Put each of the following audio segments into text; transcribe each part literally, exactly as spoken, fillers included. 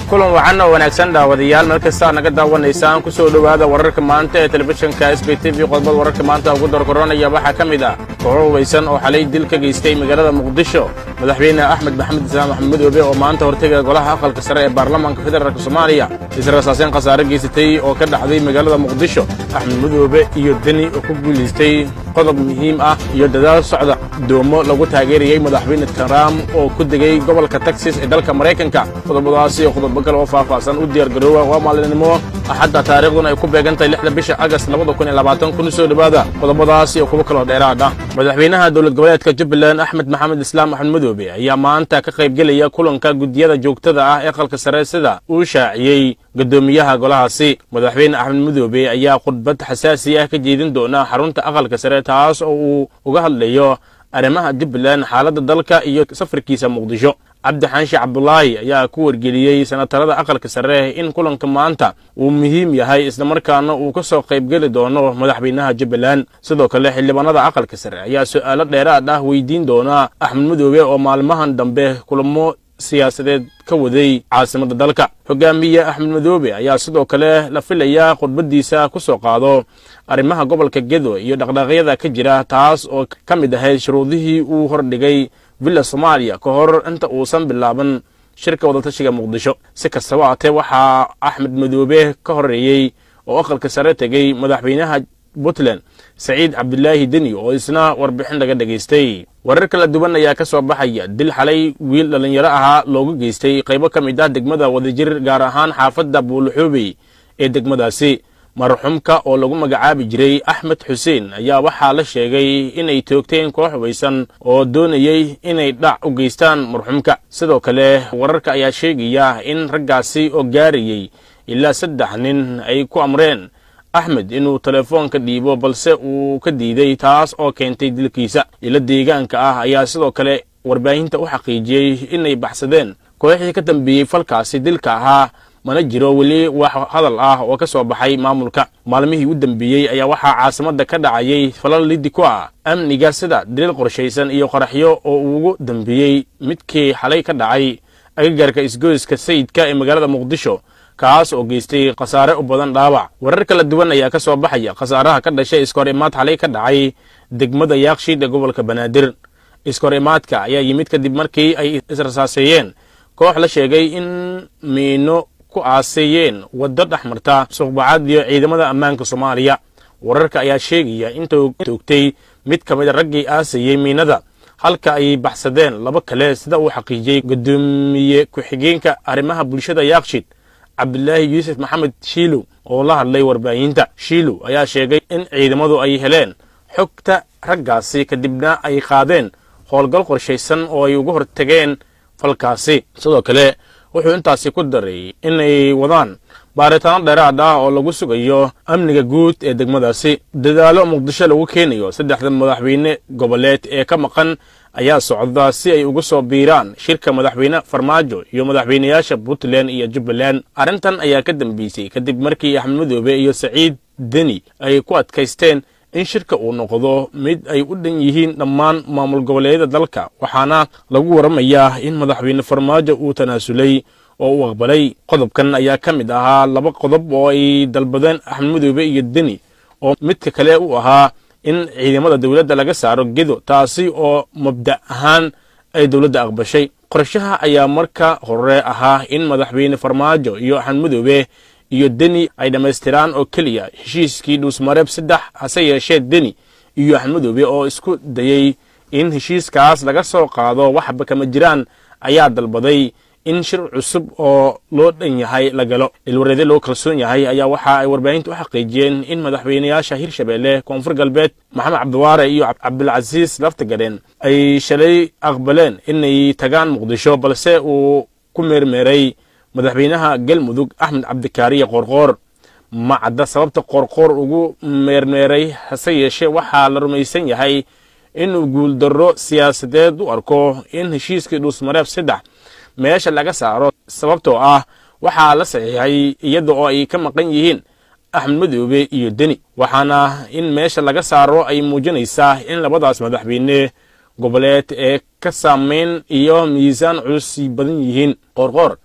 kulan wacan oo wanaagsan daawadayaal meel kasta naga daawanaysaan ku soo dhawaada wararka maanta ee telefishinka S B T V qodobada wararka maanta ugu darkoranaya waxa kamid ah koox weysan oo xalay dil ka geystay magaalada Muqdisho madaxweyne Axmed Maxamed Islaam Maxamed Obe oo maanta hortagay golaha aqalka sare ee baarlamaanka federaalka Soomaaliya isra aasaasan qasaare geystay oo ka dhacday magaalada Muqdisho Axmed Obe iyo Dani oo ku guuleystay qodob muhiim ah iyo dadaal socda doomo lagu taageeriyay madaxweyne Trump oo ku degay gobolka Texas ee dalka Mareykanka qodobadaasi qodob kale oo faahfaahsan u diyaar garoowa waa maalinimo axadda taariikhduna ay ku beegantahay lixda bisha August laba kun iyo labaatan kun soo dhawaada qodobadaasi oo kuwa kale oo dheeraad ah madaxweynaha dawlad goboleedka Jubbaland Axmed Maxamed Islaam Maxamed Obe ayaa maanta ka qayb galaya kulanka gudiyada joogtada ah ee aqalka sare sida uu shaaciyay gudoomiyaha golahaasi madaxweyne Axmed Obe ayaa khudbad xasaasi ah ka jeedin doona xarunta aqalka sare taas oo uu uga hadlayo arrimaha Jubbaland xaaladda dalka iyo safarkiisa Muqdisho Cabdi Xanshi Cabdullaahi ayaa ku wargeliyay sanatarada aqalka sare in kulanka maanta uu muhiim yahay isla markaana uu ka soo qayb gali doono madaxweynaha Jubbaland sidoo kale xildhibaanada aqalka sare ayaa su'aalo dheeraad ah weydiin doona Axmed Obe oo maalmahan dambe kulamo siyaasadeed ka waday caasimada dalka hogaamiye Axmed Obe ayaa sidoo kale la filayaa khudbadiisa ku soo qaado arrimaha gobolka Gedo iyo dhaqdhaqaaqyada ka jira taas oo ka mid ah shuruudihii uu hordhigay villa Soomaaliya ka hor inta uusan bilaaban shirka wada tashiga Muqdisho si kastaba ahaatee waxa Axmed Obe ka horeeyay oo aqalka sare tagay madaxweynaha Puntland Saciid Cabdullaahi Dani oo isna warbixin laga dhageystay warar kala duwan ayaa ka soo baxaya dil xalay wiil dhalinyaro ahaa loogu geystay qaybo ka mid ah degmada Wadajir gaar ahaan xaafadda Buulxuubey ee degmadaasi marxuumka oo lagu magacaabi jiray Axmed Xuseen ayaa waxaa la sheegay inay toogteen koox weysan oo doonayay inay dhac u geystaan marxuumka sidoo kale wararka ayaa sheegaya in raggaasi oo gaarayay ilaa saddex nin ay ku amreen Axmed inuu telefoonka dhiibo balse uu ka diiday taas oo keentay dilkiisa ila deegaanka ah ayaa sidoo kale warbaahinta u xaqiijiyay inay baxsadeen kooxihii ka dambeeyay falkaasi dilka ahaa mana jiro wali wax hadal ah oo ka soo baxay maamulka maalmihii u dambeeyay ayaa waxa caasimada ka dhacayay falal lidi ku ah amniga sida dilil qorshaysan iyo qaraxyo oo ugu dambeeyay midkii xalay ka dhacay agagaarka isgoyska sayidka ee magaalada Muqdisho kaas oo geystay qasaare u badan dhaawac warar kala duwan ayaa ka soo baxaya qasaaraha ka dhashay iskorimaad xalay ka dhacay degmada Yaaqshiid ee gobolka Banaadir iskorimaadka ayaa yimid kadib markii ay israsaaseeyeen koox la sheegay in miino ku aasayeen waddo dhaxmarta suuqbacaad iyo ciidamada ammaanka Soomaaliya wararka ayaa sheegaya in toogtay mid ka mid ah raggii aasayay miinada halka ay baxsadeen laba kale sida uu xaqiijiyay gudoomiye ku-xigeenka arrimaha bulshada Yaaqshiid Cabdullaahi Yuusuf Maxamed Shiilu oo la hadlay warbaahinta Shiilu ayaa sheegay in ciidamadu ay heleen xogta raggaasi kadibna ay qaadeen howlgal qorshaysan oo ay uga hortageen falkaasi sidoo kale wuxuu intaasi ku daray inay wadaan baaritaan dheeraad ah oo lagu sugayo amniga guud ee degmadaasi dadaalo Muqdisho lagu keenayo saddexda madaxweyne goboleed ee ka maqan ayaa socda si ay ugu soo biiraan shirka madaxweyne Farmaajo iyo madaxweynayaasha Puntland iyo Jubbaland arrintan ayaa ka dambeysay kadib markii Axmed Obe iyo Saciid Dani ay ku adkaysteen in shirka uu noqdo mid ay u dhan yihiin dhammaan maamul goboleedyada dalka waxaana lagu waramayaa in madaxweyne Farmaajo uu tanaasulay oo uu aqbalay qodobkan ayaa ka mid ahaa laba qodob oo ay dalbadeen Axmed Obe iyo Dani oo midka kale uu ahaa in ciidamada dawladda laga saaro Gedo taasi oo mabda ahaan ay dawladda aqbashay qorshaha ayaa marka hore ahaa in madaxweyne Farmaajo iyo Axmed Obe iyo Dani ay dhameystiraan oo kaliya heshiiskii Dhuusmareeb saddex hase yeeshee Dani iyo Axmed Obe oo isku dayay in heshiiskaas laga soo qaado waxba kama jiraan ayaa dalbaday in shir cusub oo loo dhan yahay la galo ilwareede loo kalsoon yahay ayaa waxa ay warbaahintu u xaqiijiyeen in madaxweynayaasha Hirshabeelle Koonfur Galbeed Maxamed Cabdiwaare iyo Cabdulcasiis Laftagadeen ay shalay aqbaleen inay tagaan Muqdisho balse uu ku meermeeray madaxweynaha Galmudug Axmed Cabdikaariye Qorqor ma cadda sababta Qorqor ugu meermeeray hase yeeshee waxaa la rumaysan yahay inuu guul darro siyaasadeed u arko in heshiiskii Dhuusmareeb saddex meesha laga saaro sababtoo ah waxaa la saxiixay iyada oo ay ka maqan yihiin Axmed Obe iyo Dani waxaana in meesha laga saaro ay muujinaysaa in labadaas madaxweyne goboleed ee ka saameyn iyo miisaan culus badan yihiin Qorqor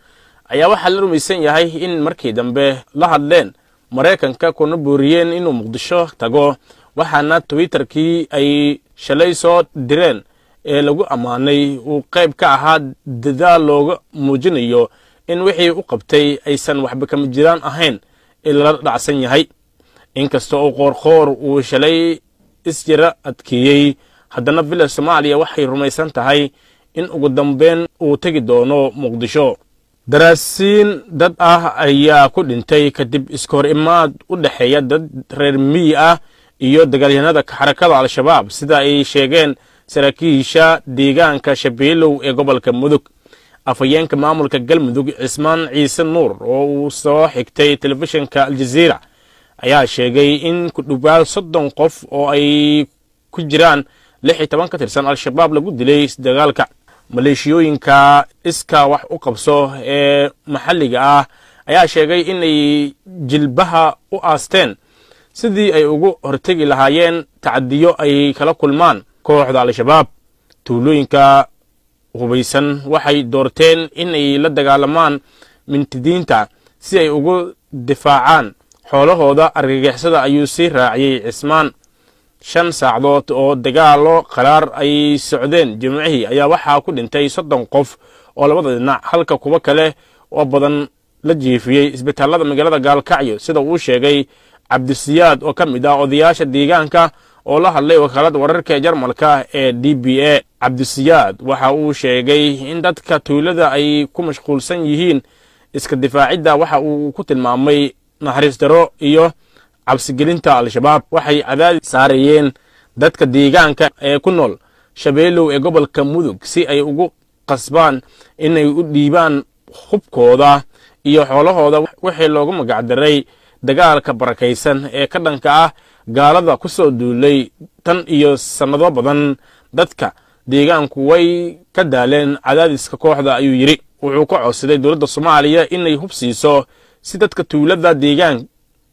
ayaa waxaa la rumaysan yahay in markii dambe la hadleen Mareykanka kuna booriyeen inuu Muqdisho tago, waxaana Twitterkii ay shalay soo direen ee lagu amaanay uu qayb ka ahaa dadaal looga muujinayo in wixii u qabtay aysan waxba kama jiraan ahayn ee la dhacsan yahay. inkasta oo qoorqoor uu shalay isjira adkeeyay, haddana villa Soomaaliya waxay rumaysan tahay in ugu dambeyn uu tagi doono Muqdisho. daraasiin dad ah ayaa ku dhintay kadib iskoor imaad u dhaxeeya dad reer miyi ah iyo dagaalyahanada xarakada Al-Shabaab, sida ay sheegeen saraakiisha deegaanka Shabeelow ee gobolka Mudug. afayeenka maamulka Galmudug Cismaan Ciise Nuur oo uu soo xigtay telefishinka Al Jazeera ayaa sheegay in ku dhawaad soddon qof oo ay ku jiraan lix iyo toban ka tirsan Al-Shabaab lagu dilay dagaalka. maleeshiyooyinka iska wax u qabso ee maxalliga ah ayaa sheegay inay jilbaha u aasteen sidii ay ugu hortagi lahaayeen tacadiyo ay kala kulmaan kooxda Al-Shabaab. tuulooyinka hubaysan waxay doorteen inay la dagaalamaan mintidiinta si ay ugu difaacaan xoolahooda argagixisada, ayuu sii raaciyay Cismaan. shan saacadood oo dagaalo qaraar ay socdeen jimcihii ayaa waxaa ku dhintay soddon qof oo labada dhinac, halka kuwa kale oo badan la jiifiyey isbitaalada magaalada Gaalkacyo, sida uu sheegay Cabdisiyaad oo ka mid ah odayaasha deegaanka oo la hadlay wakaalada wararka Jarmalka ee D B A. Cabdisiyaad waxa uu sheegay in dadka tuulada ay ku mashquulsan yihiin iska difaacidda, waxa uu ku tilmaamay naxariis daro iyo cabsigelinta Al-Shabaab. waxay cadaadis saarayeen dadka deegaanka ee ku nool Shabeelow ee gobolka Mudug si ay ugu qasbaan inay u dhiibaan hubkooda iyo xoolahooda wixii loogu magac daray dagaalka barakaysan ee ka dhanka ah gaalada ku soo duulay tan iyo sanado badan. dadka deegaanku way ka daaleen cadaadiska kooxda, ayuu yiri. wuxuu ka codsaday dowladda Soomaaliya inay hub siiso si dadka tuulada deegaanka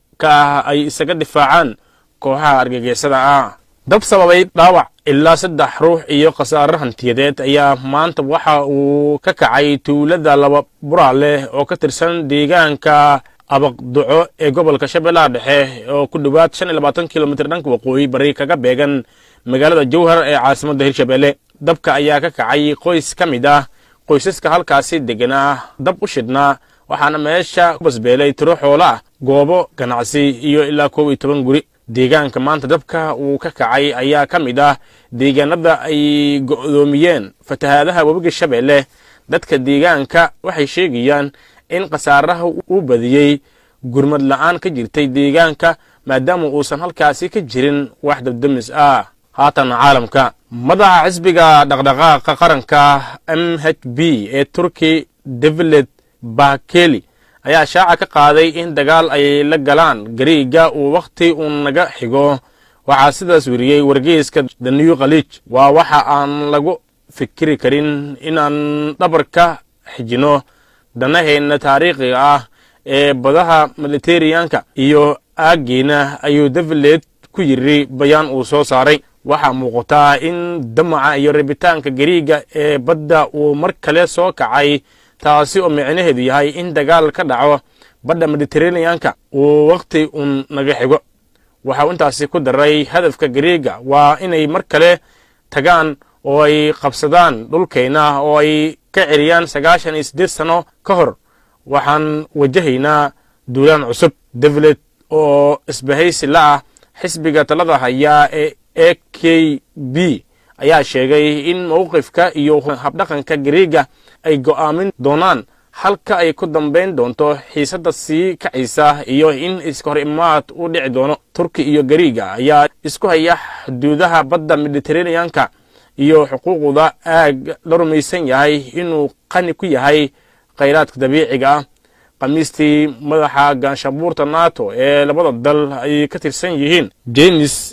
ah ay isaga difaacaan kooxaha argagixisada ah. dab sababay dhaawac ilaa saddex ruux iyo khasaare hantiyadeed ayaa maanta waxa uu ka kacay tuulada laba buraale oo ka tirsan deegaanka Abaqduco ee gobolka Shabeellaha Dhexe oo ku dhawaad shan iyo labaatan kiiloomitir dhanka waqooyi bari kaga beegan magaalada Jowhar ee caasimadda Hirshabeelle. dabka ayaa ka kacay qoys ka mid ah qoysaska halkaasi deganaa dab u shidnaa, waxaana meesha ku basbeelay tiro xoolo ah, goobo ganacsi iyo ilaa koob iyo toban guri. deegaanka maanta dabka uu ka kacay ayaa ka mid ah deegaanada ay go'doomiyeen fatahaadaha webiga Shabeelle. dadka deegaanka waxay sheegayaan in khasaaraha uu badiyay gurmad la'aan ka jirtay deegaanka maadaama uusan halkaasi ka jirin wax dabdamis ah. haatan caalamka, madaxa xisbiga dhaqdhaqaaqa qaranka M H B ee Turkey Devlet Bahçeli ayaa shaaca ka qaaday in dagaal ay la galaan Gariiga uu waqti uu naga xigo. waxaa sidaas wariyay wargeyska The New Khaleej. waa waxa aan lagu fikiri karin inaan dhabarka xijino danaheena taariikhiga ah ee badaha Mediterranean-ka iyo aageena, ayuu Devlet ku yiri bayaan uu soo saaray. waxaa muuqata in damaca iyo rabitaanka Gariiga ee badda uu mar kale soo kacay, taasi oo micnaheedu yahay in dagaal ka dhaco badda Mediterranean-ka uu waqti un naga xigo. waxa uu intaasi ku daray hadafka Gariiga waa inay mar kale tagaan oo ay qabsadaan dhulkeena oo ay ka ciriyaan sagaashan iyo siddeed sano ka hor. waxaan wajahaynaa duulaan cusub. Devlet oo isbahaysi la ah xisbiga talada haya ee A K B ayaa sheegay in mowqifka iyo habdhaqanka Gariiga ay go'aamin doonaan halka ay ku dambeyn doonto xiisadda sii kacaysa iyo in iska hor imaad u dhici doono. Turki iyo Gariiga ayaa isku haya xuduudaha badda Mediterranean-ka iyo xuquuqda aag la rumaysan yahay inuu qani ku yahay khayraadka dabiiciga ah. Khamiistii, madaxa gaanshabuurta NATO ee labada dal ay ka tirsan yihiin Jens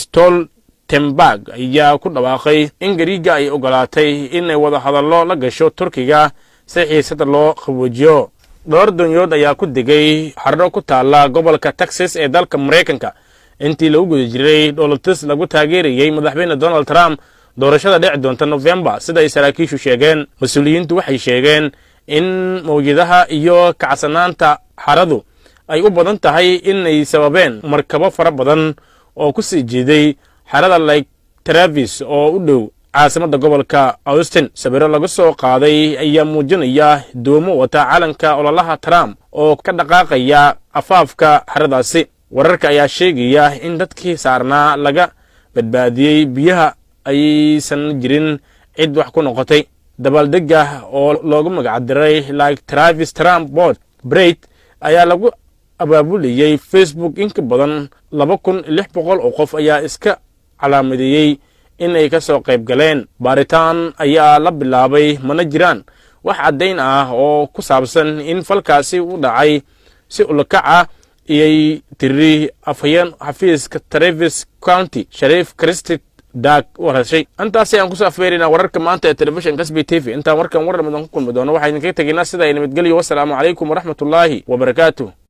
Stoltenberg ayaa ku dhawaaqay in Gariiga ay ogolaatay inay wada hadallo la gasho Turkiga si xiisada loo qaboojiyo. dhowr doonyood ayaa ku degay xarro ku taala gobolka Texas ee dalka Mareykanka intii lagu guda jiray dholotus lagu taageerayay madaxweyne Donald Trump doorashada dhici doonta November, sida ay saraakiishu sheegeen. mas-uuliyiintu waxay sheegeen in mawjadaha iyo kacsanaanta xaradu ay u badan tahay inay sababeen markabo fara badan oo ku sii jeeday xarada Lake Travis oo u dhow caasimada gobolka Austin. sawirro laga soo qaaday ayaa muujinaya doomo wata calanka ololaha Trump oo ka dhaqaaqaya afaafka xaradaasi. wararka ayaa sheegaya in dadkii saarnaa laga badbaadiyay biyaha aysan jirin cid wax ku noqotay. dabaaldega oo loogu magac diray Lake Travis Trump Boat Parade ayaa lagu abaabuliyay Facebook. in ka badan laba kun iyo lix boqol oo qof ayaa iska calaamadeeyay in ay ka soo qayb galeen. baaritaan ayaa la bilaabay, mana jiraan wax caddayn ah oo ku saabsan in falkaasi u dhacay si ulakac ah iyay tiri afhayeen xafiiska Travis County Sheriff Christy Dag warashay. intaas ayaan ku soo afeerinaa wararka maanta ee telefishinka S B T V. intaan warkan war ramadan ku kulmi doono waxaan idinkaga tegaynaa sida ay nabadgelyo. wassalaamu calaykum waraxmatullaahi wabarakaatuh.